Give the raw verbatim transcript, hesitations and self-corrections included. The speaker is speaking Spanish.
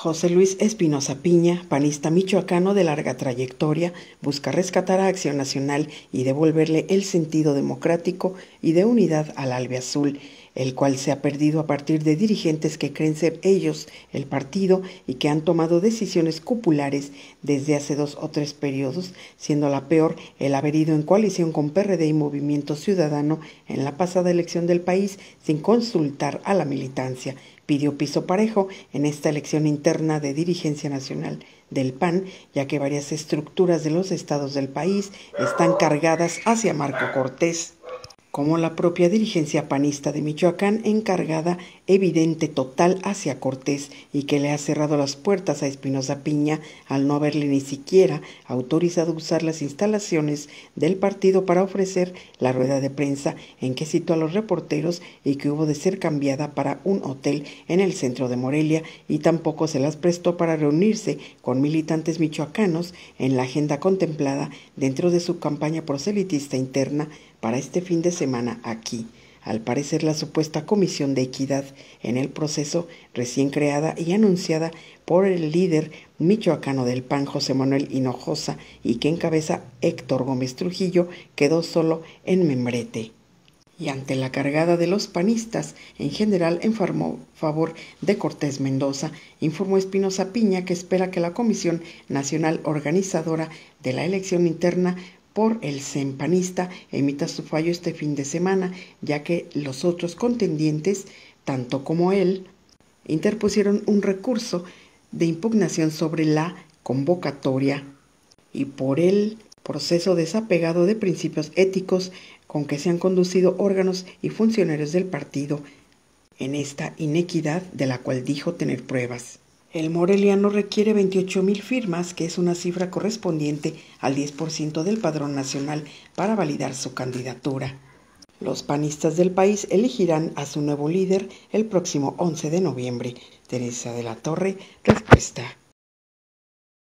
José Luis Espinosa Piña, panista michoacano de larga trayectoria, busca rescatar a Acción Nacional y devolverle el sentido democrático y de unidad al albiazul, el cual se ha perdido a partir de dirigentes que creen ser ellos el partido y que han tomado decisiones cupulares desde hace dos o tres periodos, siendo la peor el haber ido en coalición con P R D y Movimiento Ciudadano en la pasada elección del país sin consultar a la militancia. Pidió piso parejo en esta elección interna de dirigencia nacional del P A N, ya que varias estructuras de los estados del país están cargadas hacia Marco Cortés, como la propia dirigencia panista de Michoacán, encargada evidente total hacia Cortés y que le ha cerrado las puertas a Espinosa Piña al no haberle ni siquiera autorizado usar las instalaciones del partido para ofrecer la rueda de prensa en que citó a los reporteros y que hubo de ser cambiada para un hotel en el centro de Morelia, y tampoco se las prestó para reunirse con militantes michoacanos en la agenda contemplada dentro de su campaña proselitista interna para este fin de semana aquí. Al parecer, la supuesta Comisión de Equidad en el proceso, recién creada y anunciada por el líder michoacano del P A N, José Manuel Hinojosa, y que encabeza Héctor Gómez Trujillo, quedó solo en membrete. Y ante la cargada de los panistas, en general en favor de Cortés Mendoza, informó Espinosa Piña que espera que la Comisión Nacional Organizadora de la elección interna por el C E M panista emita su fallo este fin de semana, ya que los otros contendientes, tanto como él, interpusieron un recurso de impugnación sobre la convocatoria y por el proceso desapegado de principios éticos con que se han conducido órganos y funcionarios del partido en esta inequidad de la cual dijo tener pruebas. El moreliano requiere veintiocho mil firmas, que es una cifra correspondiente al diez por ciento del padrón nacional, para validar su candidatura. Los panistas del país elegirán a su nuevo líder el próximo once de noviembre. Teresa de la Torre, Respuesta.